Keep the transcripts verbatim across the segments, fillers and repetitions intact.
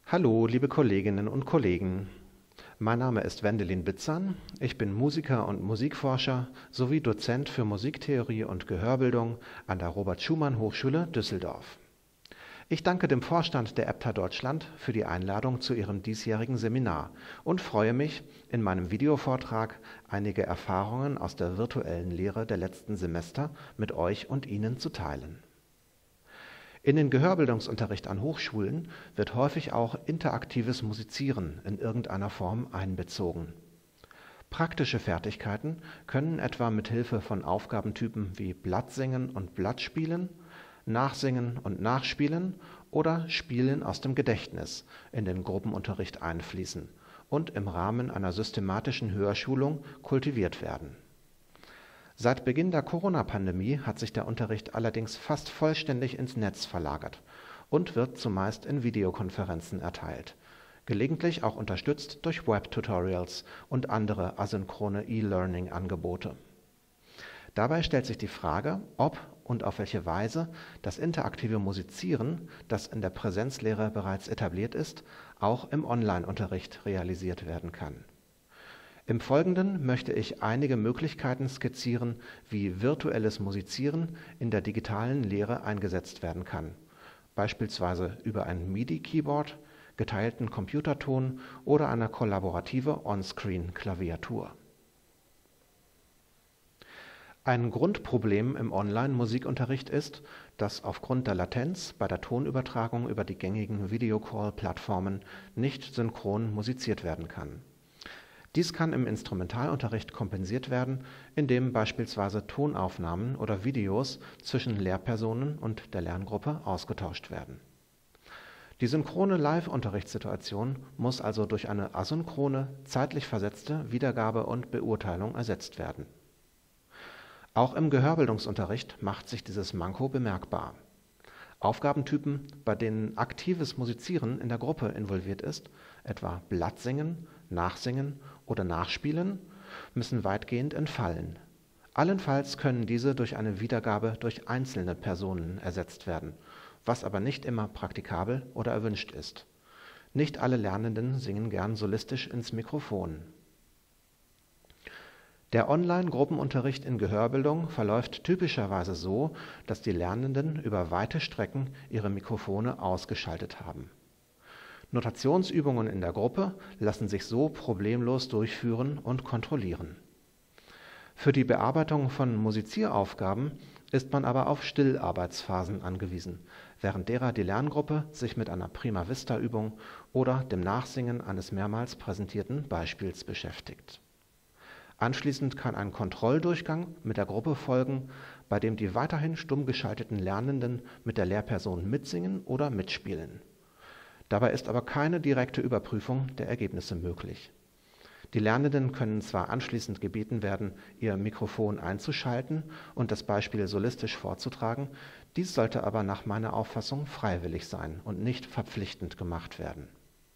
Hallo, liebe Kolleginnen und Kollegen. Mein Name ist Wendelin Bitzan. Ich bin Musiker und Musikforscher sowie Dozent für Musiktheorie und Gehörbildung an der Robert-Schumann-Hochschule Düsseldorf. Ich danke dem Vorstand der E B T A Deutschland für die Einladung zu ihrem diesjährigen Seminar und freue mich, in meinem Videovortrag einige Erfahrungen aus der virtuellen Lehre der letzten Semester mit euch und Ihnen zu teilen. In den Gehörbildungsunterricht an Hochschulen wird häufig auch interaktives Musizieren in irgendeiner Form einbezogen. Praktische Fertigkeiten können etwa mit Hilfe von Aufgabentypen wie Blattsingen und Blattspielen, Nachsingen und Nachspielen oder Spielen aus dem Gedächtnis in den Gruppenunterricht einfließen und im Rahmen einer systematischen Hörschulung kultiviert werden. Seit Beginn der Corona-Pandemie hat sich der Unterricht allerdings fast vollständig ins Netz verlagert und wird zumeist in Videokonferenzen erteilt, gelegentlich auch unterstützt durch Web-Tutorials und andere asynchrone E-Learning-Angebote. Dabei stellt sich die Frage, ob und auf welche Weise das interaktive Musizieren, das in der Präsenzlehre bereits etabliert ist, auch im Online-Unterricht realisiert werden kann. Im Folgenden möchte ich einige Möglichkeiten skizzieren, wie virtuelles Musizieren in der digitalen Lehre eingesetzt werden kann, beispielsweise über ein MIDI-Keyboard, geteilten Computerton oder eine kollaborative On-Screen-Klaviatur. Ein Grundproblem im Online-Musikunterricht ist, dass aufgrund der Latenz bei der Tonübertragung über die gängigen Videocall-Plattformen nicht synchron musiziert werden kann. Dies kann im Instrumentalunterricht kompensiert werden, indem beispielsweise Tonaufnahmen oder Videos zwischen Lehrpersonen und der Lerngruppe ausgetauscht werden. Die synchrone Live-Unterrichtssituation muss also durch eine asynchrone, zeitlich versetzte Wiedergabe und Beurteilung ersetzt werden. Auch im Gehörbildungsunterricht macht sich dieses Manko bemerkbar. Aufgabentypen, bei denen aktives Musizieren in der Gruppe involviert ist, etwa Blattsingen, Nachsingen oder Nachspielen, müssen weitgehend entfallen. Allenfalls können diese durch eine Wiedergabe durch einzelne Personen ersetzt werden, was aber nicht immer praktikabel oder erwünscht ist. Nicht alle Lernenden singen gern solistisch ins Mikrofon. Der Online-Gruppenunterricht in Gehörbildung verläuft typischerweise so, dass die Lernenden über weite Strecken ihre Mikrofone ausgeschaltet haben. Notationsübungen in der Gruppe lassen sich so problemlos durchführen und kontrollieren. Für die Bearbeitung von Musizieraufgaben ist man aber auf Stillarbeitsphasen angewiesen, während derer die Lerngruppe sich mit einer Prima-Vista-Übung oder dem Nachsingen eines mehrmals präsentierten Beispiels beschäftigt. Anschließend kann ein Kontrolldurchgang mit der Gruppe folgen, bei dem die weiterhin stumm geschalteten Lernenden mit der Lehrperson mitsingen oder mitspielen. Dabei ist aber keine direkte Überprüfung der Ergebnisse möglich. Die Lernenden können zwar anschließend gebeten werden, ihr Mikrofon einzuschalten und das Beispiel solistisch vorzutragen, dies sollte aber nach meiner Auffassung freiwillig sein und nicht verpflichtend gemacht werden.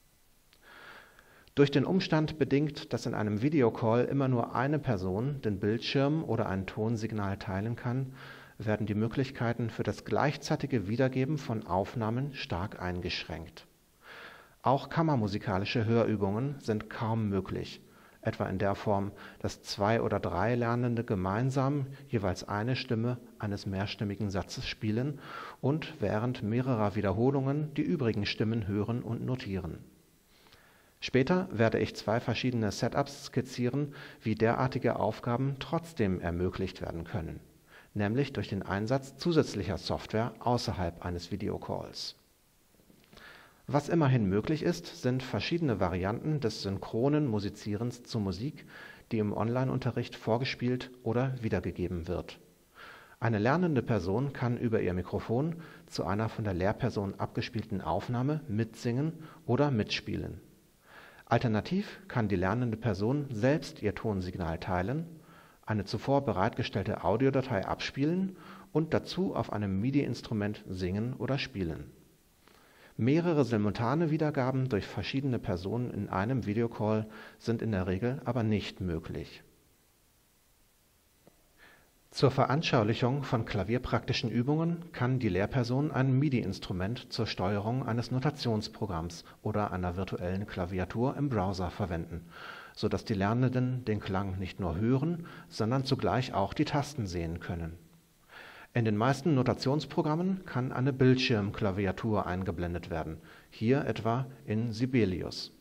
Durch den Umstand bedingt, dass in einem Videocall immer nur eine Person den Bildschirm oder ein Tonsignal teilen kann, werden die Möglichkeiten für das gleichzeitige Wiedergeben von Aufnahmen stark eingeschränkt. Auch kammermusikalische Hörübungen sind kaum möglich, etwa in der Form, dass zwei oder drei Lernende gemeinsam jeweils eine Stimme eines mehrstimmigen Satzes spielen und während mehrerer Wiederholungen die übrigen Stimmen hören und notieren. Später werde ich zwei verschiedene Setups skizzieren, wie derartige Aufgaben trotzdem ermöglicht werden können, nämlich durch den Einsatz zusätzlicher Software außerhalb eines Videocalls. Was immerhin möglich ist, sind verschiedene Varianten des synchronen Musizierens zu Musik, die im Online-Unterricht vorgespielt oder wiedergegeben wird. Eine lernende Person kann über ihr Mikrofon zu einer von der Lehrperson abgespielten Aufnahme mitsingen oder mitspielen. Alternativ kann die lernende Person selbst ihr Tonsignal teilen, eine zuvor bereitgestellte Audiodatei abspielen und dazu auf einem MIDI-Instrument singen oder spielen. Mehrere simultane Wiedergaben durch verschiedene Personen in einem Videocall sind in der Regel aber nicht möglich. Zur Veranschaulichung von klavierpraktischen Übungen kann die Lehrperson ein MIDI-Instrument zur Steuerung eines Notationsprogramms oder einer virtuellen Klaviatur im Browser verwenden, so dass die Lernenden den Klang nicht nur hören, sondern zugleich auch die Tasten sehen können. In den meisten Notationsprogrammen kann eine Bildschirmklaviatur eingeblendet werden, hier etwa in Sibelius.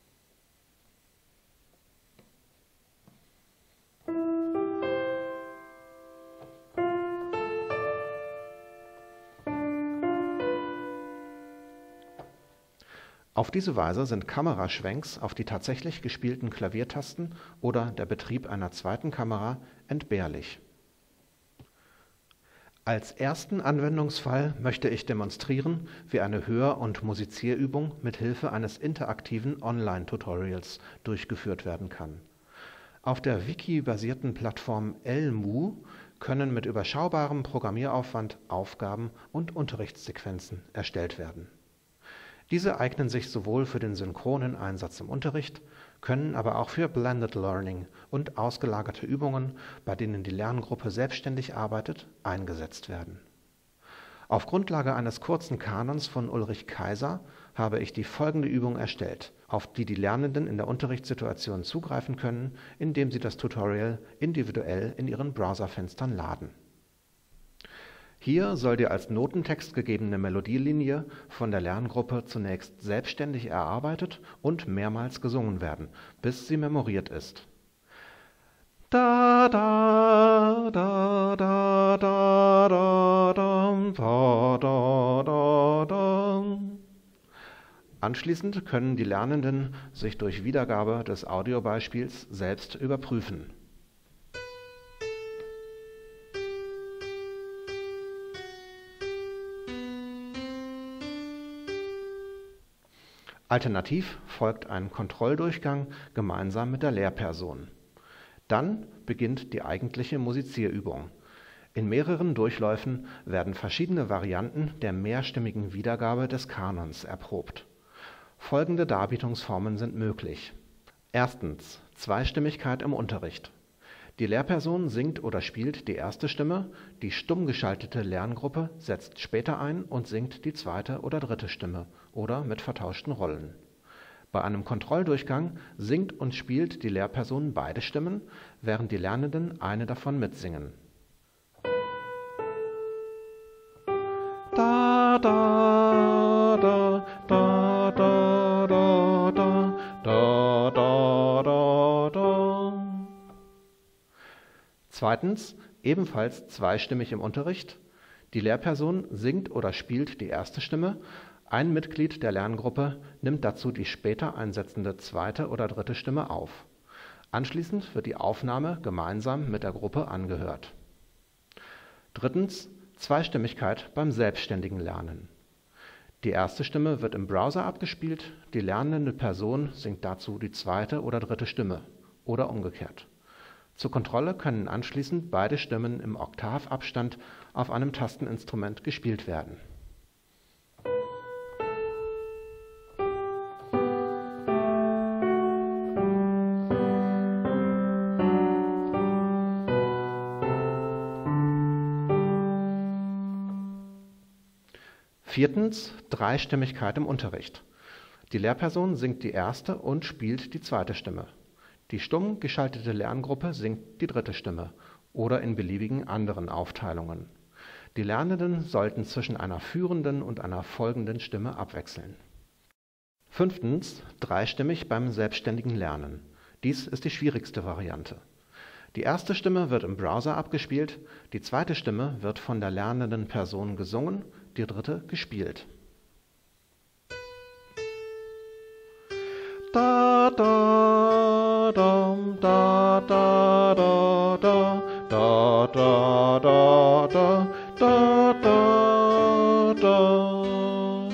Auf diese Weise sind Kameraschwenks auf die tatsächlich gespielten Klaviertasten oder der Betrieb einer zweiten Kamera entbehrlich. Als ersten Anwendungsfall möchte ich demonstrieren, wie eine Hör- und Musizierübung mit Hilfe eines interaktiven Online-Tutorials durchgeführt werden kann. Auf der Wiki-basierten Plattform Elmu können mit überschaubarem Programmieraufwand Aufgaben und Unterrichtssequenzen erstellt werden. Diese eignen sich sowohl für den synchronen Einsatz im Unterricht, können aber auch für Blended Learning und ausgelagerte Übungen, bei denen die Lerngruppe selbstständig arbeitet, eingesetzt werden. Auf Grundlage eines kurzen Kanons von Ulrich Kaiser habe ich die folgende Übung erstellt, auf die die Lernenden in der Unterrichtssituation zugreifen können, indem sie das Tutorial individuell in ihren Browserfenstern laden. Hier soll die als Notentext gegebene Melodielinie von der Lerngruppe zunächst selbstständig erarbeitet und mehrmals gesungen werden, bis sie memoriert ist. Da da da da da da da da da da. Anschließend können die Lernenden sich durch Wiedergabe des Audiobeispiels selbst überprüfen. Alternativ folgt ein Kontrolldurchgang gemeinsam mit der Lehrperson. Dann beginnt die eigentliche Musizierübung. In mehreren Durchläufen werden verschiedene Varianten der mehrstimmigen Wiedergabe des Kanons erprobt. Folgende Darbietungsformen sind möglich. Erstens: Zweistimmigkeit im Unterricht. Die Lehrperson singt oder spielt die erste Stimme, die stumm geschaltete Lerngruppe setzt später ein und singt die zweite oder dritte Stimme oder mit vertauschten Rollen. Bei einem Kontrolldurchgang singt und spielt die Lehrperson beide Stimmen, während die Lernenden eine davon mitsingen. Da da da da da da da da da da da. Zweitens, ebenfalls zweistimmig im Unterricht. Die Lehrperson singt oder spielt die erste Stimme, ein Mitglied der Lerngruppe nimmt dazu die später einsetzende zweite oder dritte Stimme auf. Anschließend wird die Aufnahme gemeinsam mit der Gruppe angehört. Drittens, Zweistimmigkeit beim selbstständigen Lernen. Die erste Stimme wird im Browser abgespielt, die lernende Person singt dazu die zweite oder dritte Stimme oder umgekehrt. Zur Kontrolle können anschließend beide Stimmen im Oktavabstand auf einem Tasteninstrument gespielt werden. Viertens, Dreistimmigkeit im Unterricht. Die Lehrperson singt die erste und spielt die zweite Stimme. Die stumm geschaltete Lerngruppe singt die dritte Stimme oder in beliebigen anderen Aufteilungen. Die Lernenden sollten zwischen einer führenden und einer folgenden Stimme abwechseln. Fünftens, dreistimmig beim selbstständigen Lernen. Dies ist die schwierigste Variante. Die erste Stimme wird im Browser abgespielt, die zweite Stimme wird von der lernenden Person gesungen, die dritte gespielt. Da da da da da da da da da da da da da da.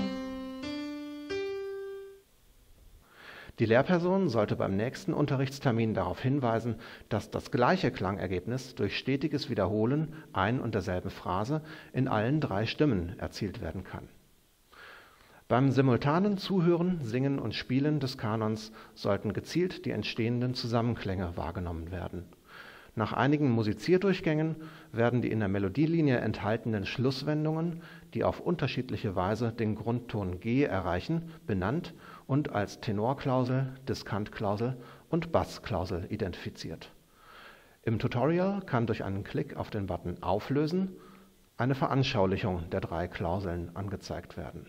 Die Lehrperson sollte beim nächsten Unterrichtstermin darauf hinweisen, dass das gleiche Klangergebnis durch stetiges Wiederholen ein und derselben Phrase in allen drei Stimmen erzielt werden kann. Beim simultanen Zuhören, Singen und Spielen des Kanons sollten gezielt die entstehenden Zusammenklänge wahrgenommen werden. Nach einigen Musizierdurchgängen werden die in der Melodielinie enthaltenen Schlusswendungen, die auf unterschiedliche Weise den Grundton G erreichen, benannt und als Tenorklausel, Diskantklausel und Bassklausel identifiziert. Im Tutorial kann durch einen Klick auf den Button Auflösen eine Veranschaulichung der drei Klauseln angezeigt werden.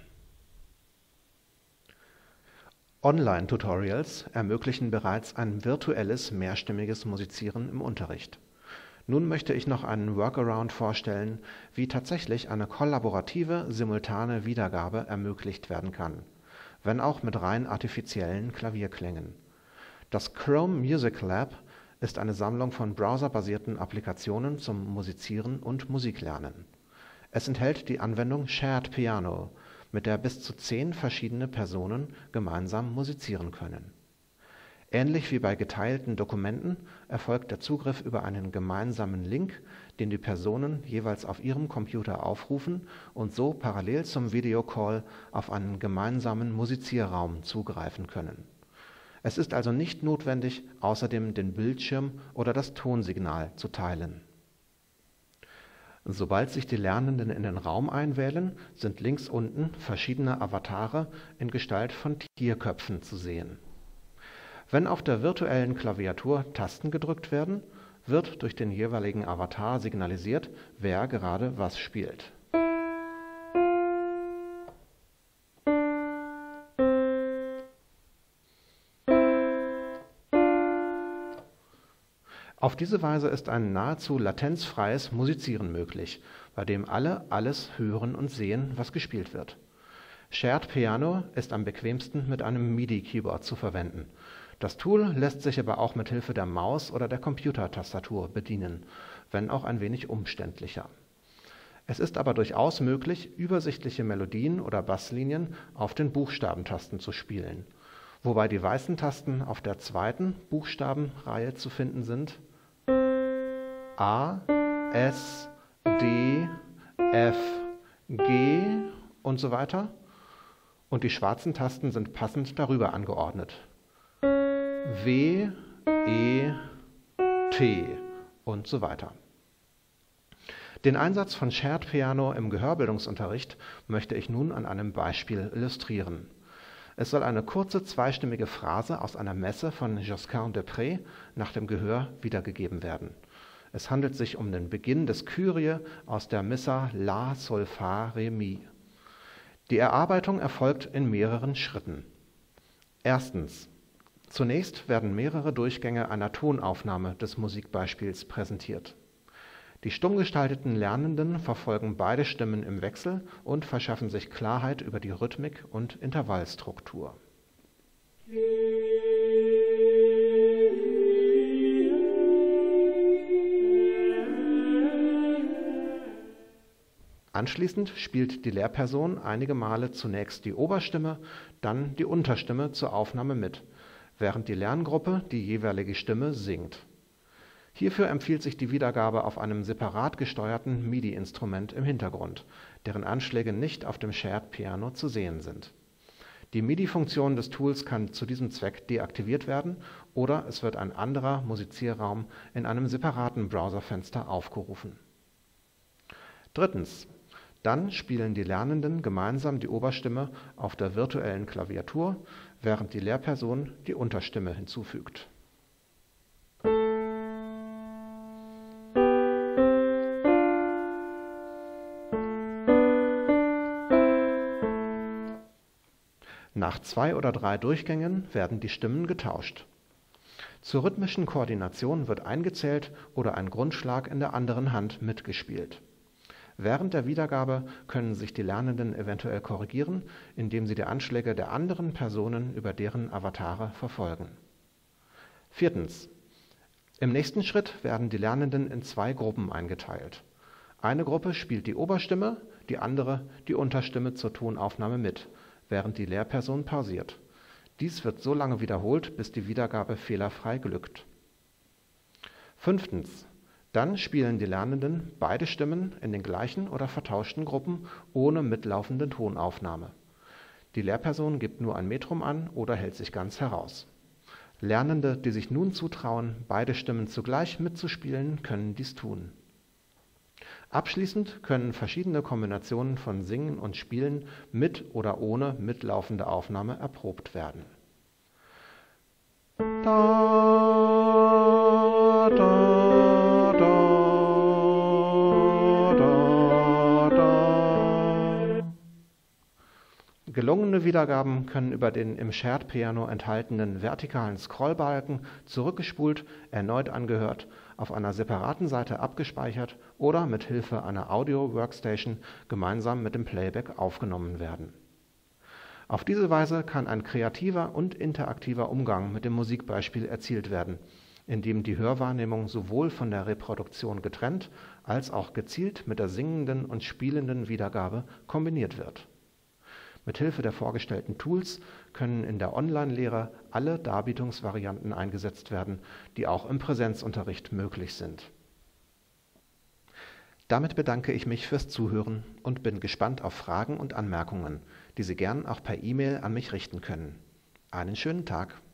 Online-Tutorials ermöglichen bereits ein virtuelles mehrstimmiges Musizieren im Unterricht. Nun möchte ich noch einen Workaround vorstellen, wie tatsächlich eine kollaborative, simultane Wiedergabe ermöglicht werden kann, wenn auch mit rein artifiziellen Klavierklängen. Das Chrome Music Lab ist eine Sammlung von browserbasierten Applikationen zum Musizieren und Musiklernen. Es enthält die Anwendung Shared Piano, mit der bis zu zehn verschiedene Personen gemeinsam musizieren können. Ähnlich wie bei geteilten Dokumenten erfolgt der Zugriff über einen gemeinsamen Link, den die Personen jeweils auf ihrem Computer aufrufen und so parallel zum Videocall auf einen gemeinsamen Musizierraum zugreifen können. Es ist also nicht notwendig, außerdem den Bildschirm oder das Tonsignal zu teilen. Sobald sich die Lernenden in den Raum einwählen, sind links unten verschiedene Avatare in Gestalt von Tierköpfen zu sehen. Wenn auf der virtuellen Klaviatur Tasten gedrückt werden, wird durch den jeweiligen Avatar signalisiert, wer gerade was spielt. Auf diese Weise ist ein nahezu latenzfreies Musizieren möglich, bei dem alle alles hören und sehen, was gespielt wird. Shared Piano ist am bequemsten mit einem MIDI-Keyboard zu verwenden. Das Tool lässt sich aber auch mit Hilfe der Maus oder der Computertastatur bedienen, wenn auch ein wenig umständlicher. Es ist aber durchaus möglich, übersichtliche Melodien oder Basslinien auf den Buchstabentasten zu spielen, wobei die weißen Tasten auf der zweiten Buchstabenreihe zu finden sind: A, S, D, F, G und so weiter. Und die schwarzen Tasten sind passend darüber angeordnet: W, E, T und so weiter. Den Einsatz von Shared Piano im Gehörbildungsunterricht möchte ich nun an einem Beispiel illustrieren. Es soll eine kurze zweistimmige Phrase aus einer Messe von Josquin de Prez nach dem Gehör wiedergegeben werden. Es handelt sich um den Beginn des Kyrie aus der Missa La Sol Fa Re Mi. Die Erarbeitung erfolgt in mehreren Schritten. Erstens. Zunächst werden mehrere Durchgänge einer Tonaufnahme des Musikbeispiels präsentiert. Die stumm gestalteten Lernenden verfolgen beide Stimmen im Wechsel und verschaffen sich Klarheit über die Rhythmik und Intervallstruktur. Anschließend spielt die Lehrperson einige Male zunächst die Oberstimme, dann die Unterstimme zur Aufnahme mit, während die Lerngruppe die jeweilige Stimme singt. Hierfür empfiehlt sich die Wiedergabe auf einem separat gesteuerten MIDI-Instrument im Hintergrund, deren Anschläge nicht auf dem Shared Piano zu sehen sind. Die MIDI-Funktion des Tools kann zu diesem Zweck deaktiviert werden oder es wird ein anderer Musizierraum in einem separaten Browserfenster aufgerufen. Drittens. Dann spielen die Lernenden gemeinsam die Oberstimme auf der virtuellen Klaviatur, während die Lehrperson die Unterstimme hinzufügt. Nach zwei oder drei Durchgängen werden die Stimmen getauscht. Zur rhythmischen Koordination wird eingezählt oder ein Grundschlag in der anderen Hand mitgespielt. Während der Wiedergabe können sich die Lernenden eventuell korrigieren, indem sie die Anschläge der anderen Personen über deren Avatare verfolgen. Viertens. Im nächsten Schritt werden die Lernenden in zwei Gruppen eingeteilt. Eine Gruppe spielt die Oberstimme, die andere die Unterstimme zur Tonaufnahme mit, während die Lehrperson pausiert. Dies wird so lange wiederholt, bis die Wiedergabe fehlerfrei glückt. Fünftens. Dann spielen die Lernenden beide Stimmen in den gleichen oder vertauschten Gruppen ohne mitlaufende Tonaufnahme. Die Lehrperson gibt nur ein Metrum an oder hält sich ganz heraus. Lernende, die sich nun zutrauen, beide Stimmen zugleich mitzuspielen, können dies tun. Abschließend können verschiedene Kombinationen von Singen und Spielen mit oder ohne mitlaufende Aufnahme erprobt werden. Da, da, da, da, da. Gelungene Wiedergaben können über den im Shared Piano enthaltenen vertikalen Scrollbalken zurückgespult, erneut angehört, auf einer separaten Seite abgespeichert oder mit Hilfe einer Audio-Workstation gemeinsam mit dem Playback aufgenommen werden. Auf diese Weise kann ein kreativer und interaktiver Umgang mit dem Musikbeispiel erzielt werden, indem die Hörwahrnehmung sowohl von der Reproduktion getrennt als auch gezielt mit der singenden und spielenden Wiedergabe kombiniert wird. Mithilfe der vorgestellten Tools können in der Online-Lehre alle Darbietungsvarianten eingesetzt werden, die auch im Präsenzunterricht möglich sind. Damit bedanke ich mich fürs Zuhören und bin gespannt auf Fragen und Anmerkungen, die Sie gern auch per E-Mail an mich richten können. Einen schönen Tag!